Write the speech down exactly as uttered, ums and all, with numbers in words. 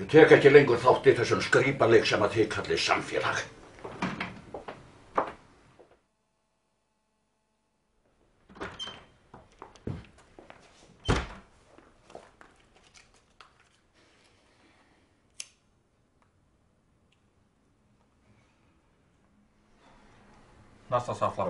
tek ekki lengur þátt í þessum skrýpaleik sem að þið kallið samfélag. Nästa safla.